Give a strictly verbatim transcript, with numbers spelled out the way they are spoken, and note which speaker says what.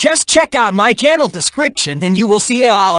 Speaker 1: Just check out my channel description and you will see all